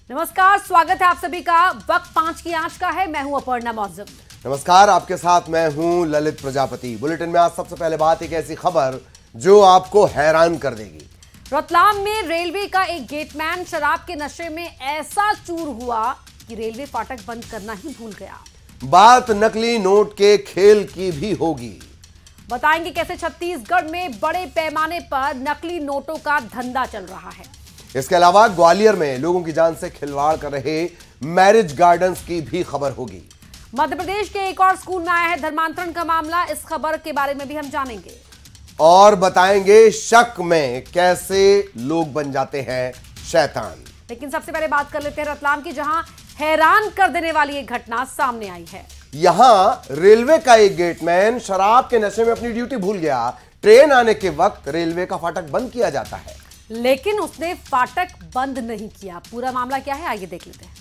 नमस्कार, स्वागत है आप सभी का। वक्त 5 की आंच का है। मैं हूं अपर्णा मौजूद। नमस्कार, आपके साथ मैं हूं ललित प्रजापति। बुलेटिन में आज सबसे पहले बात एक ऐसी खबर जो आपको हैरान कर देगी। रतलाम में रेलवे का एक गेटमैन शराब के नशे में ऐसा चूर हुआ कि रेलवे फाटक बंद करना ही भूल गया। बात नकली नोट के खेल की भी होगी। बताएंगे कैसे छत्तीसगढ़ में बड़े पैमाने पर नकली नोटों का धंधा चल रहा है। इसके अलावा ग्वालियर में लोगों की जान से खिलवाड़ कर रहे मैरिज गार्डन्स की भी खबर होगी। मध्य प्रदेश के एक और स्कूल में आया है धर्मांतरण का मामला। इस खबर के बारे में भी हम जानेंगे और बताएंगे शक में कैसे लोग बन जाते हैं शैतान। लेकिन सबसे पहले बात कर लेते हैं रतलाम की, जहां हैरान कर देने वाली एक घटना सामने आई है। यहां रेलवे का एक गेटमैन शराब के नशे में अपनी ड्यूटी भूल गया। ट्रेन आने के वक्त रेलवे का फाटक बंद किया जाता है, लेकिन उसने फाटक बंद नहीं किया। पूरा मामला क्या है, आइए देख लेते हैं।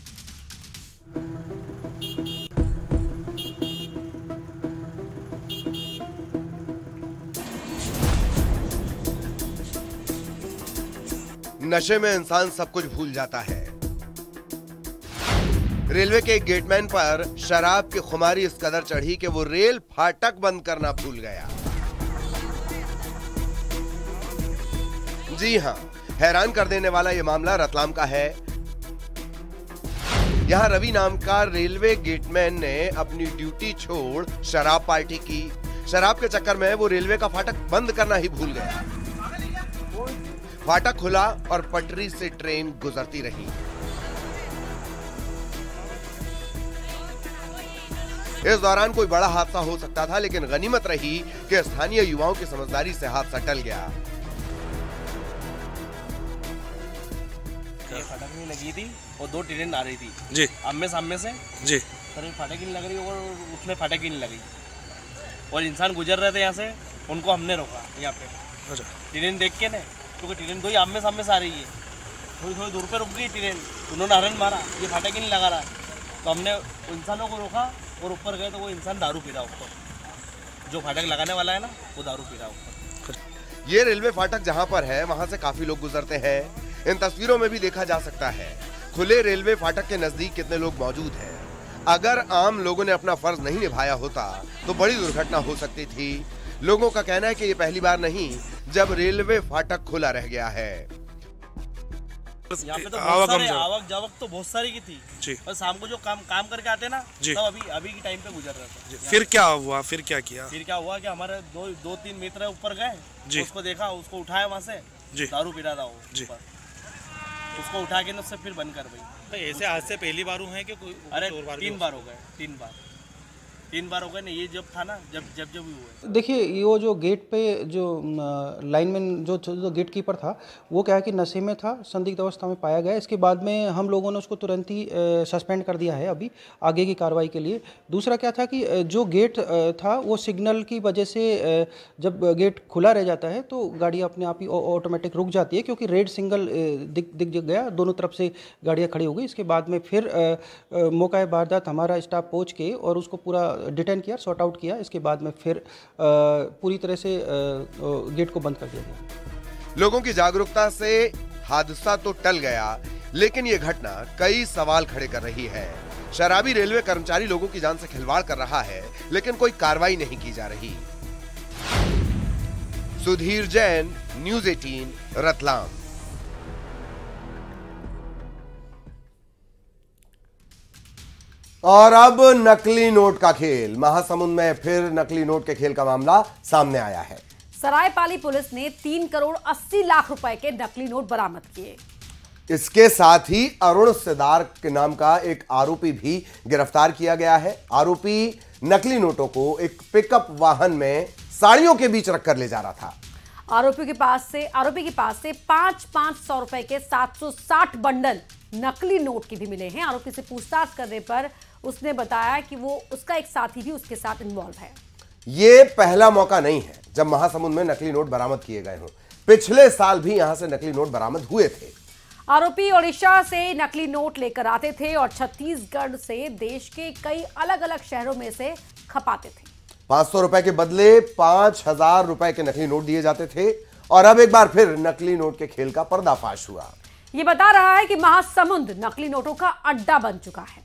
नशे में इंसान सब कुछ भूल जाता है। रेलवे के एक गेटमैन पर शराब की खुमारी इस कदर चढ़ी कि वो रेल फाटक बंद करना भूल गया। जी हां, हैरान कर देने वाला ये मामला रतलाम का है। यहां रवि नाम का रेलवे गेटमैन ने अपनी ड्यूटी छोड़ शराब पार्टी की। शराब के चक्कर में वो रेलवे का फाटक बंद करना ही भूल गया। फाटक खुला और पटरी से ट्रेन गुजरती रही। इस दौरान कोई बड़ा हादसा हो सकता था, लेकिन गनीमत रही कि स्थानीय युवाओं की समझदारी से हादसा टल गया। ये फाटक नहीं लगी थी और 2 ट्रेन आ रही थी जी, आमने सामने से जी। सर फाटक ही नहीं लग रही और उसमें फाटक ही नहीं लगी और इंसान गुजर रहे थे यहाँ से, उनको हमने रोका यहाँ पे। अच्छा, ट्रेन देख के ना, क्योंकि ट्रेन 2 ही आमने सामने से आ रही है, थोड़ी थोड़ी दूर पे रुक गई ट्रेन, उन्होंने हरन मारा, ये फाटक ही नहीं लगा रहा। तो हमने इंसानों को रोका और ऊपर गए तो वो इंसान दारू पी रहा ऊपर, जो फाटक लगाने वाला है ना वो दारू पी रहा ऊपर। ये रेलवे फाटक जहां पर है वहां से काफी लोग गुजरते हैं। इन तस्वीरों में भी देखा जा सकता है खुले रेलवे फाटक के नजदीक कितने लोग मौजूद हैं। अगर आम लोगों ने अपना फर्ज नहीं निभाया होता तो बड़ी दुर्घटना हो सकती थी। लोगों का कहना है कि ये पहली बार नहीं जब रेलवे फाटक खुला रह गया है। यहाँ पे तो आवक जावक तो बहुत सारी की थी जी। और शाम को जो काम करके आते ना जी। सब अभी की टाइम पे गुजर रहे थे। फिर क्या हुआ, फिर क्या किया? फिर क्या हुआ कि हमारे दो तीन मित्र ऊपर गए, उसको देखा, उसको उठाया वहाँ से, दारू पी रहा था वो ऊपर, उसको उठा के उससे फिर बंद कर भाई। ऐसे आज से पहली बार हुए हैं कि कोई? अरे 3 बार हो गए, 3 बार हो गए ना। ये जब था ना, जब भी हुए। देखिए, ये वो जो गेट पे जो लाइनमैन जो गेट कीपर था, वो क्या है कि नशे में था, संदिग्ध अवस्था में पाया गया। इसके बाद में हम लोगों ने उसको तुरंत ही सस्पेंड कर दिया है अभी आगे की कार्रवाई के लिए। दूसरा क्या था कि जो गेट था वो सिग्नल की वजह से जब गेट खुला रह जाता है तो गाड़ियाँ अपने आप ही ऑटोमेटिक रुक जाती है, क्योंकि रेड सिग्नल दिख गया, दोनों तरफ से गाड़ियाँ खड़ी हो गई। इसके बाद में फिर मौका वारदात हमारा स्टाफ पहुँच के और उसको पूरा डिटेन किया, सॉर्ट आउट किया। इसके बाद में फिर पूरी तरह से गेट को बंद कर दिया गया। लोगों की जागरूकता से हादसा तो टल गया, लेकिन ये घटना कई सवाल खड़े कर रही है। शराबी रेलवे कर्मचारी लोगों की जान से खिलवाड़ कर रहा है, लेकिन कोई कार्रवाई नहीं की जा रही। सुधीर जैन, न्यूज़ 18, रतलाम। और अब नकली नोट का खेल। महासमुंद में फिर नकली नोट के खेल का मामला सामने आया है। सरायपाली पुलिस ने 3 करोड़ 80 लाख रुपए के नकली नोट बरामद किए। इसके साथ ही अरुण सिदार के नाम का एक आरोपी भी गिरफ्तार किया गया है। आरोपी नकली नोटों को एक पिकअप वाहन में साड़ियों के बीच रखकर ले जा रहा था। आरोपी के पास से 500 रुपए के 760 बंडल नकली नोट के भी मिले हैं। आरोपी से पूछताछ करने पर उसने बताया कि वो उसका एक साथी भी उसके साथ इन्वॉल्व है। ये पहला मौका नहीं है जब महासमुंद में नकली नोट बरामद किए गए हों। पिछले साल भी यहां से नकली नोट बरामद हुए थे। आरोपी ओडिशा से नकली नोट लेकर आते थे और छत्तीसगढ़ से देश के कई अलग अलग शहरों में से खपाते थे। 500 रुपए के बदले 5000 रुपए के नकली नोट दिए जाते थे और अब एक बार फिर नकली नोट के खेल का पर्दाफाश हुआ। ये बता रहा है कि महासमुंद नकली नोटों का अड्डा बन चुका है।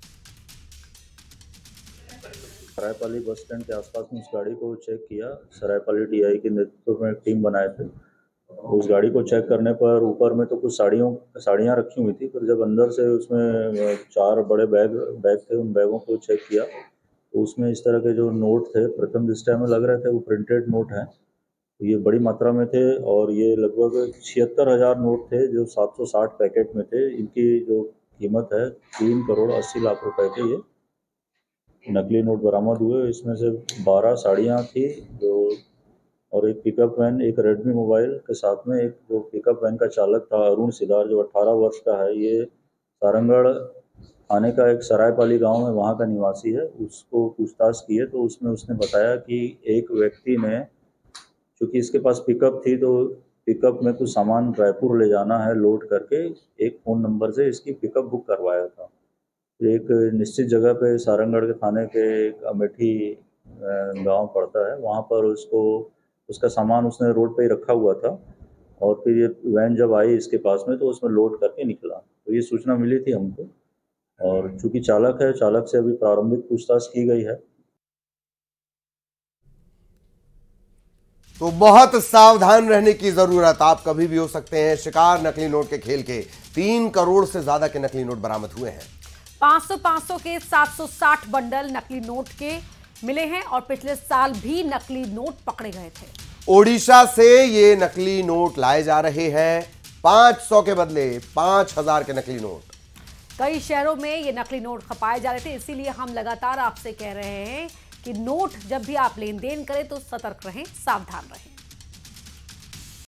सरायपाली बस स्टैंड के आसपास में उस गाड़ी को चेक किया। सरायपाली टीआई के नेतृत्व में टीम बनाए थे। उस गाड़ी को चेक करने पर ऊपर में तो कुछ साड़ियाँ रखी हुई थी, पर जब अंदर से उसमें 4 बड़े बैग थे, उन बैगों को चेक किया तो उसमें इस तरह के जो नोट थे, प्रथम दृष्टया में लग रहे थे वो प्रिंटेड नोट हैं। ये बड़ी मात्रा में थे और ये लगभग 76,000 नोट थे जो 760 पैकेट में थे। इनकी जो कीमत है 3 करोड़ 80 लाख रुपए के ये नकली नोट बरामद हुए। इसमें से 12 साड़ियाँ थी जो और एक पिकअप वैन, एक रेडमी मोबाइल के साथ में एक जो पिकअप वैन का चालक था अरुण सिदार जो 18 वर्ष का है, ये सारंगढ़ थाने का एक सरायपाली गांव में वहाँ का निवासी है। उसको पूछताछ किए तो उसमें उसने बताया कि एक व्यक्ति ने, चूँकि इसके पास पिकअप थी तो पिकअप में कुछ सामान रायपुर ले जाना है लोड करके, एक फ़ोन नंबर से इसकी पिकअप बुक करवाया था। एक निश्चित जगह पे सारंगढ़ के थाने के अमेठी गांव पड़ता है, वहाँ पर उसका सामान उसने रोड पे ही रखा हुआ था और फिर ये वैन जब आई इसके पास में तो उसमें लोड करके निकला। तो ये सूचना मिली थी हमको और चूँकि चालक है, चालक से अभी प्रारंभिक पूछताछ की गई है। तो बहुत सावधान रहने की जरूरत, आप कभी भी हो सकते हैं शिकार नकली नोट के खेल के। 3 करोड़ से ज्यादा के नकली नोट बरामद हुए हैं। 500 के 760 बंडल नकली नोट के मिले हैं और पिछले साल भी नकली नोट पकड़े गए थे। ओडिशा से ये नकली नोट लाए जा रहे हैं। 500 के बदले 5,000 के नकली नोट। कई शहरों में ये नकली नोट खपाए जा रहे थे, इसीलिए हम लगातार आपसे कह रहे हैं कि नोट जब भी आप लेन देन करें तो सतर्क रहें, सावधान रहें।